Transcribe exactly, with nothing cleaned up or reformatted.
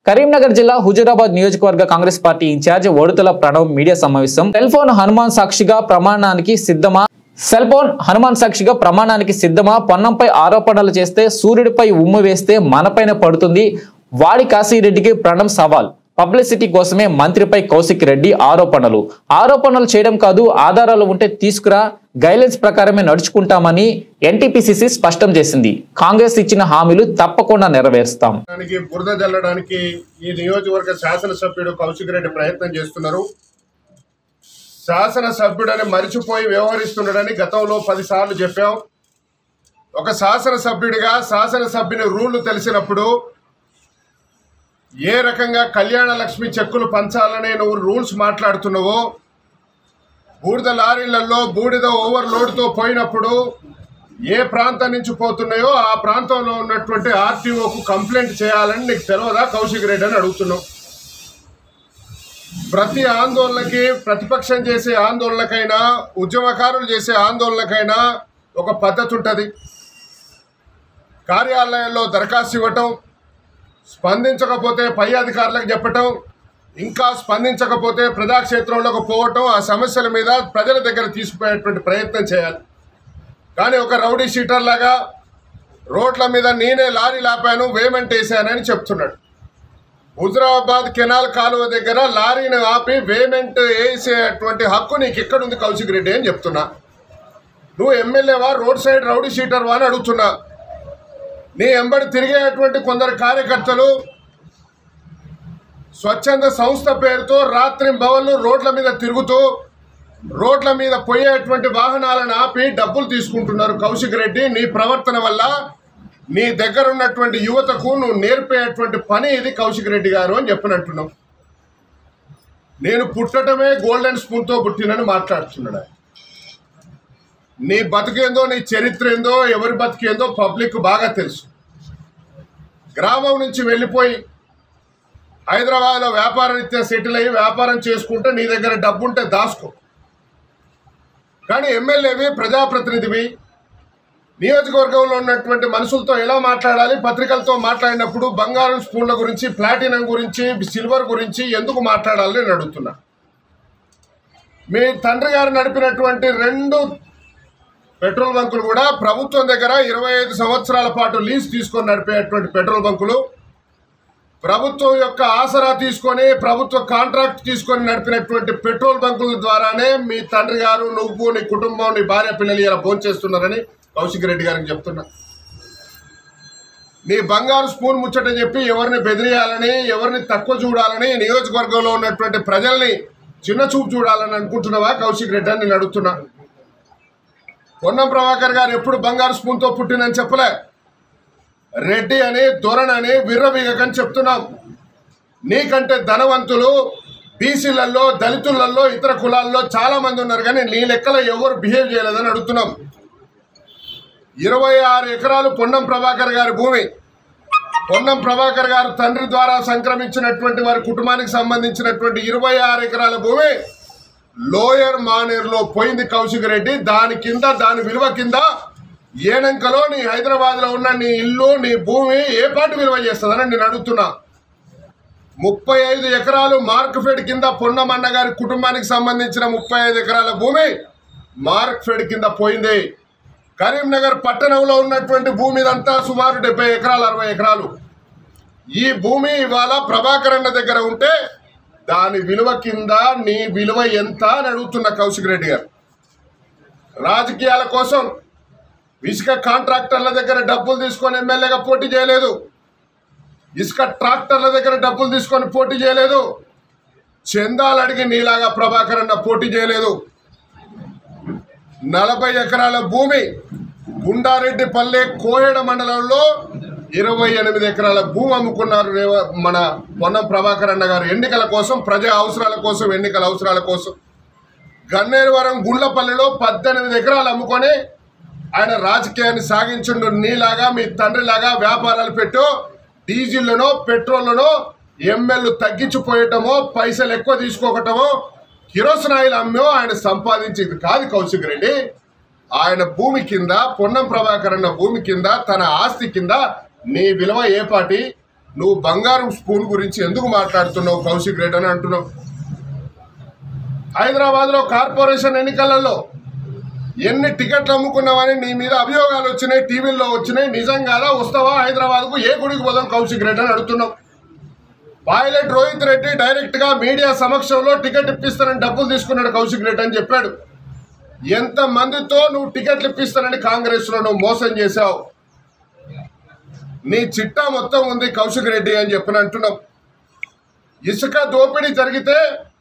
కరీంనగర్ జిల్లా హుజూరాబాద్ నియోజకవర్గ Congress party incharge Vodithala Pranav media సమావేశం సెల్ ఫోన్ హనుమాన్ సాక్షిగా ప్రమాణానికి సిద్ధమా సెల్ ఫోన్ హనుమాన్ సాక్షిగా ప్రమాణానికి సిద్ధమా పొన్నంపై ఆరోపణలు చేస్తే సూర్యుడిపై ఉమ్ము వేస్తే మనపైన పడుతుంది వాడి కాశీరెడ్డికి ప్రణవ్ సవాల్ పబ్లిసిటీ కోసమే మంత్రిపై కౌశిక్ రెడ్డి ఆరోపణలు ఆరోపణలు చేయడం కాదు ఆధారాలు ఉంటే తీసుకురా గైడ్లైన్స్ ప్రకారమే నడుచుకుంటామని ఎన్టీపీసీసీ స్పష్టం చేసింది కాంగ్రెస్ ఇచ్చిన హామీలు తప్పకుండా నెరవేరుస్తాం బురద జల్లడానికి ఈ నియోజకవర్గ శాసనసభ్యుడు కౌశిక్ రెడ్డి ప్రయత్నం చేస్తున్నారు శాసనసభ్యుడని మరిచిపోయి వ్యవహరిస్తున్నాడని గతంలో పది సార్లు చెప్పాం ఒక శాసనసభ్యుడిగా శాసనసభ్యుని రూళ్లు తెలిసినప్పుడు ఏ రకంగా కళ్యాణ లక్ష్మి చెక్కులు పంచాలనే నువ్వు రూల్స్ మాట్లాడుతున్నావో బూడిద లారీలలో బూడిద ఓవర్లోడ్తో పోయినప్పుడు ఏ ప్రాంతం నుంచి పోతున్నాయో ఆ ప్రాంతంలో ఉన్నటువంటి ఆర్టీఓకు కంప్లైంట్ చేయాలని నీకు తెలియదా కౌశిక్ రెడ్డి అని అడుగుతున్నావు ప్రతి ఆందోళనకి ప్రతిపక్షం చేసే ఆందోళనకైనా ఉద్యమకారులు చేసే ఆందోళనకైనా ఒక పద్ధతి ఉంటుంది కార్యాలయంలో దరఖాస్తు ఇవ్వటం స్పందించకపోతే పై అధికారులకు చెప్పటం ఇంకా స్పందించకపోతే ప్రజాక్షేత్రంలోకి పోవటం ఆ సమస్యల మీద ప్రజల దగ్గర తీసుకుపోయేటువంటి ప్రయత్నం చేయాలి కానీ ఒక రౌడీ షీటర్ లాగా రోడ్ల మీద నేనే లారీ లాపాను వేమెంట్ వేసానని చెప్తున్నాడు హుజూరాబాద్ కెనాల్ కాలువ దగ్గర లారీని ఆపి వేమెంట్ వేసేటువంటి హక్కు నీకు ఎక్కడుంది కౌశిక్ రెడ్డి అని చెప్తున్నా నువ్వు ఎమ్మెల్యేవా రోడ్ సైడ్ రౌడీ షీటర్వా అని అడుగుతున్నా నీ ఎంబడి తిరిగేటువంటి కొందరు కార్యకర్తలు స్వచ్ఛంద సంస్థ పేరుతో రాత్రి భవన్లు రోడ్ల మీద తిరుగుతూ రోడ్ల మీద పోయేటువంటి వాహనాలను ఆపి డబ్బులు తీసుకుంటున్నారు కౌశిక్ రెడ్డి నీ ప్రవర్తన వల్ల నీ దగ్గర ఉన్నటువంటి యువతకు నువ్వు నేర్పేటువంటి పని ఇది కౌశిక్ రెడ్డి గారు అని చెప్పినట్టున్నావు నేను పుట్టటమే గోల్డెన్ స్పూన్తో పుట్టినని మాట్లాడుతున్నాడు నీ బతికేందో నీ చరిత్ర ఏందో ఎవరి బతికేందో పబ్లిక్ బాగా తెలుసు గ్రామం నుంచి వెళ్ళిపోయి హైదరాబాద్లో వ్యాపార రీత్యా సెటిల్ అయ్యి వ్యాపారం చేసుకుంటే నీ దగ్గర డబ్బు ఉంటే దాచుకో కానీ ఎమ్మెల్యేవి ప్రజాప్రతినిధివి నియోజకవర్గంలో ఉన్నటువంటి మనుషులతో ఎలా మాట్లాడాలి పత్రికలతో మాట్లాడినప్పుడు బంగారం స్పూన్ల గురించి ప్లాటినం గురించి సిల్వర్ గురించి ఎందుకు మాట్లాడాలని నేను అడుగుతున్నా మీ తండ్రి గారు నడిపినటువంటి రెండు పెట్రోల్ బంకులు కూడా ప్రభుత్వం దగ్గర ఇరవై ఐదు సంవత్సరాల పాటు లీజ్ తీసుకొని నడిపేటువంటి పెట్రోల్ బంకులు ప్రభుత్వం యొక్క ఆసరా తీసుకొని ప్రభుత్వ కాంట్రాక్ట్ తీసుకొని నడిపినటువంటి పెట్రోల్ బంకుల ద్వారానే మీ తండ్రి గారు నువ్వు నీ కుటుంబం నీ భార్య పిల్లలు ఇలా భోంచేస్తున్నారని కౌశిక్ రెడ్డి గారికి చెప్తున్నా నీ బంగారు స్పూన్ ముచ్చట చెప్పి ఎవరిని బెదిరియాలని ఎవరిని తక్కువ చూడాలని నియోజకవర్గంలో ఉన్నటువంటి ప్రజల్ని చిన్న చూపు చూడాలని అనుకుంటున్నావా కౌశిక్ రెడ్డి అని నేను అడుగుతున్నా పొన్నం ప్రభాకర్ గారు ఎప్పుడు బంగారు స్పూన్తో పుట్టినని చెప్పలే రెడ్డి అని దొరనని విర్రవీగకని చెప్తున్నాం నీకంటే ధనవంతులు బీసీలలో దళితులలో ఇతర కులాల్లో చాలా మంది ఉన్నారు కానీ నీ లెక్కలో ఎవరు బిహేవ్ చేయలేదని అడుగుతున్నాం ఇరవై ఆరు ఎకరాలు పొన్నం ప్రభాకర్ గారి భూమి పొన్నం ప్రభాకర్ గారు తండ్రి ద్వారా సంక్రమించినటువంటి వారి కుటుంబానికి సంబంధించినటువంటి ఇరవై ఆరు ఎకరాల భూమి లోయర్ మానేరులో పోయింది కౌశిక్ రెడ్డి దాని కింద దాని విలువ కింద ఏనంకలో నీ హైదరాబాద్లో ఉన్న నీ ఇల్లు నీ భూమి ఏ పాటు విలువ చేస్తుందని నేను అడుగుతున్నా ముప్పై ఐదు ఎకరాలు మార్క్ఫెడ్ కింద పొన్నమన్న గారి కుటుంబానికి సంబంధించిన ముప్పై ఐదు ఎకరాల భూమి మార్క్ఫెడ్ కింద పోయింది కరీంనగర్ పట్టణంలో ఉన్నటువంటి భూమి ఇదంతా సుమారు డెబ్బై ఎకరాలు అరవై ఎకరాలు ఈ భూమి ఇవాళ ప్రభాకర్ అన్న దగ్గర ఉంటే దాని విలువ కింద నీ విలువ ఎంత అని అడుగుతున్న కౌశిక్ రెడ్డి గారు రాజకీయాల కోసం ఇసుక కాంట్రాక్టర్ల దగ్గర డబ్బులు తీసుకొని ఎమ్మెల్యేగా పోటీ చేయలేదు ఇసుక ట్రాక్టర్ల దగ్గర డబ్బులు తీసుకొని పోటీ చేయలేదు చందాలు అడిగి నీలాగా ప్రభాకర్ అన్న పోటీ చేయలేదు నలభై ఎకరాల భూమి గుండారెడ్డిపల్లె కోయడ మండలంలో ఇరవై ఎనిమిది ఎకరాల భూమి అమ్ముకున్నారు మన పొన్నం ప్రభాకర్ అన్న గారు ఎన్నికల కోసం ప్రజా అవసరాల కోసం ఎన్నికల అవసరాల కోసం గన్నేరువరం గుండ్లపల్లిలో పద్దెనిమిది ఎకరాలు అమ్ముకొని ఆయన రాజకీయాన్ని సాగించుండు నీలాగా మీ తండ్రిలాగా వ్యాపారాలు పెట్టు డీజిల్లోనో పెట్రోల్లోనో ఎంఎల్ తగ్గించిపోయటమో పైసలు ఎక్కువ తీసుకోకటమో కిరోసినాయిల్ అమ్మో ఆయన సంపాదించింది కాదు కౌశిక్ రెడ్డి ఆయన భూమి కింద పొన్నం ప్రభాకర్ అన్న భూమి కింద తన ఆస్తి కింద నీ విలువ ఏ పాటి నువ్వు బంగారం స్పూన్ గురించి ఎందుకు మాట్లాడుతున్నావు కౌశిక్ రెడ్డి అని అంటున్నావు. హైదరాబాద్లో కార్పొరేషన్ ఎన్నికలలో ఎన్ని టికెట్లు అమ్ముకున్నావని నీ మీద అభియోగాలు వచ్చినాయి, టీవీల్లో వచ్చినాయి. నిజంగా వస్తావా హైదరాబాద్కు? ఏ గుడికి పోదాం కౌశిక్ రెడ్డి అని అడుగుతున్నావు. పైలట్ రోహిత్ రెడ్డి డైరెక్ట్గా మీడియా సమక్షంలో టికెట్ ఇప్పిస్తానని డబ్బులు తీసుకున్నాడు కౌశిక్ రెడ్డి అని చెప్పాడు. ఎంతమందితో నువ్వు టికెట్లు ఇప్పిస్తానని కాంగ్రెస్లో నువ్వు మోసం చేశావు. నీ చిట్టా మొత్తం ఉంది కౌశిక్ రెడ్డి అని చెప్పని అంటున్నావు. ఇసుక దోపిడీ జరిగితే